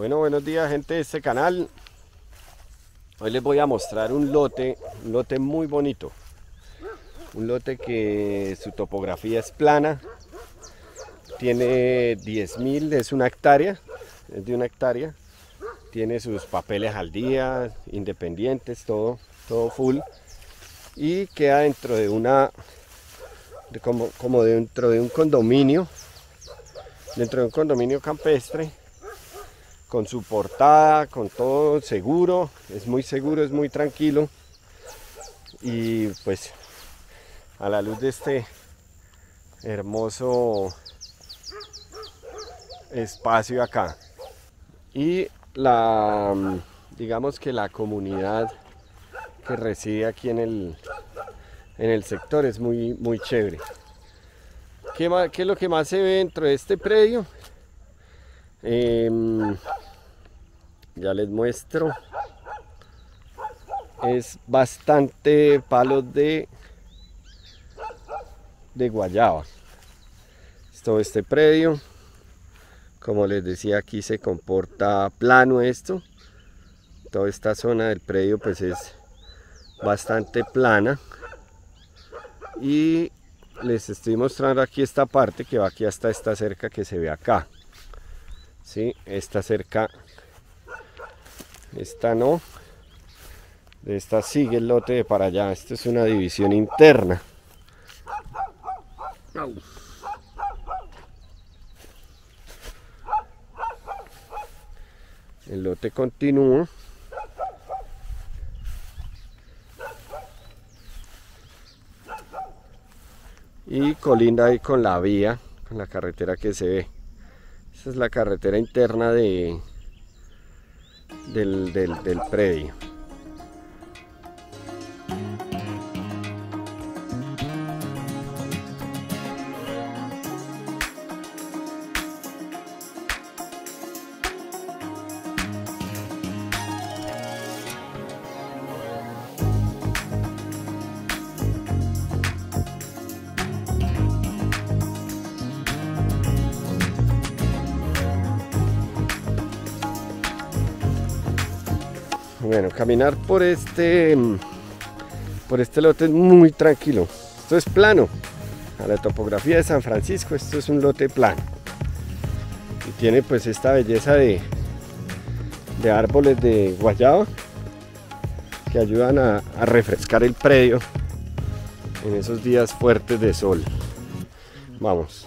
Bueno, buenos días gente de este canal. Hoy les voy a mostrar un lote muy bonito. Un lote que su topografía es plana. Tiene 10.000, es una hectárea, es de una hectárea. Tiene sus papeles al día, independientes, todo full. Y queda dentro de como dentro de un condominio. Dentro de un condominio campestre. Con su portada, con todo seguro, es muy seguro, es muy tranquilo. Y pues a la luz de este hermoso espacio acá. Y digamos que la comunidad que reside aquí en el sector es muy chévere. ¿Qué es lo que más se ve dentro de este predio? Ya les muestro. Es bastante palos de guayaba. Todo este predio, como les decía, aquí se comporta plano esto. Toda esta zona del predio pues es bastante plana. Y les estoy mostrando aquí esta parte que va aquí hasta esta cerca que se ve acá. Sí, esta cerca, esta no, de esta sigue el lote de para allá. Esto es una división interna. El lote continúa. Y colinda ahí con la vía, con la carretera que se ve. Esta es la carretera interna del predio. Bueno, caminar por este lote es muy tranquilo. Esto es plano. A la topografía de San Francisco, esto es un lote plano. Y tiene pues esta belleza de árboles de guayaba que ayudan a refrescar el predio en esos días fuertes de sol. Vamos.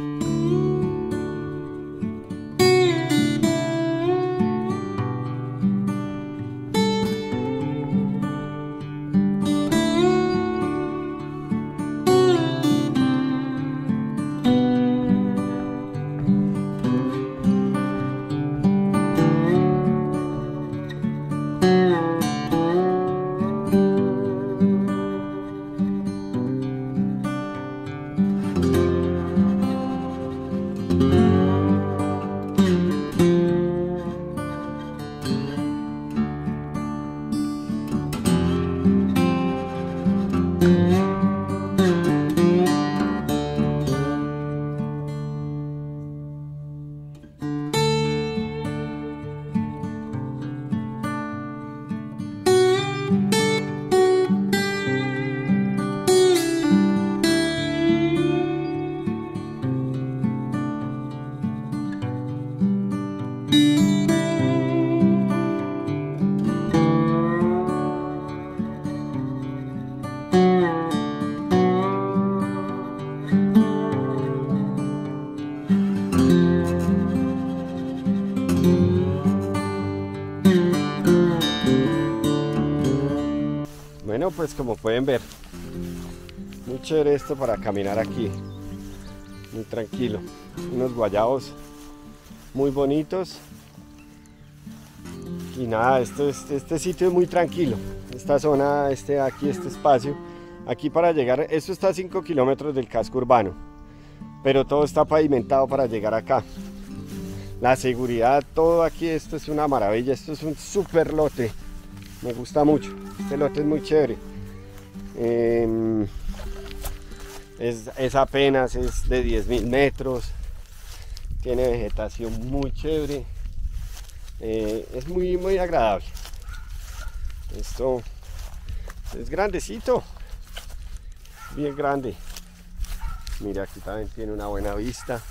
Bueno, pues como pueden ver, muy chévere esto para caminar aquí, muy tranquilo. Unos guayabos muy bonitos. Y nada, este sitio es muy tranquilo. Esta zona, aquí, este espacio, aquí para llegar, esto está a 5 kilómetros del casco urbano, pero todo está pavimentado para llegar acá. La seguridad, todo aquí, esto es una maravilla, esto es un super lote. Me gusta mucho, este lote es muy chévere. Es apenas, es de 10.000 metros. Tiene vegetación muy chévere. Es muy agradable. Esto es grandecito, bien grande. Mira, aquí también tiene una buena vista.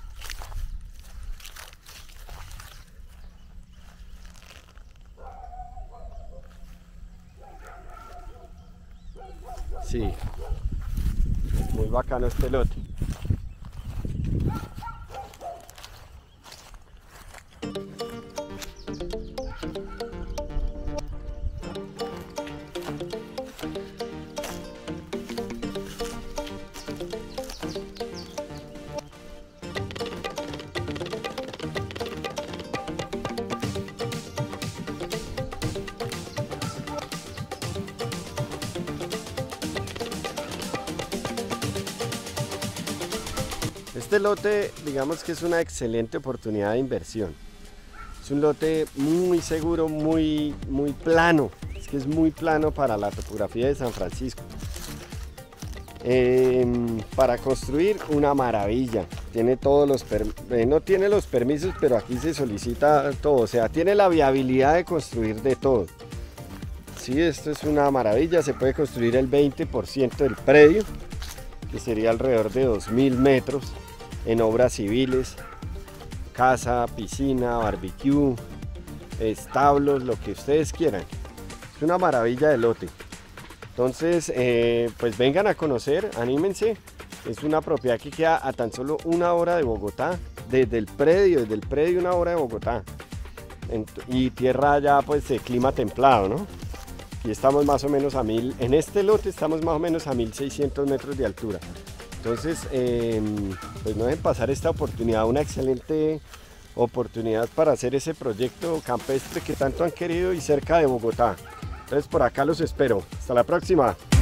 Sí, muy bacano este lote. Este lote, digamos que es una excelente oportunidad de inversión. Es un lote muy seguro, muy plano. Es que es muy plano para la topografía de San Francisco. Para construir, una maravilla. Tiene todos los no tiene los permisos, pero aquí se solicita todo. O sea, tiene la viabilidad de construir de todo. Sí, esto es una maravilla. Se puede construir el 20% del predio, que sería alrededor de 2000 metros. En obras civiles, casa, piscina, barbecue, establos, lo que ustedes quieran. Es una maravilla de lote. Entonces, pues vengan a conocer, anímense. Es una propiedad que queda a tan solo 1 hora de Bogotá, desde el predio 1 hora de Bogotá. Y tierra ya pues de clima templado, ¿no? Y estamos más o menos a 1000, en este lote estamos más o menos a 1600 metros de altura. Entonces, pues no dejen pasar esta oportunidad, una excelente oportunidad para hacer ese proyecto campestre que tanto han querido y cerca de Bogotá. Entonces por acá los espero. Hasta la próxima.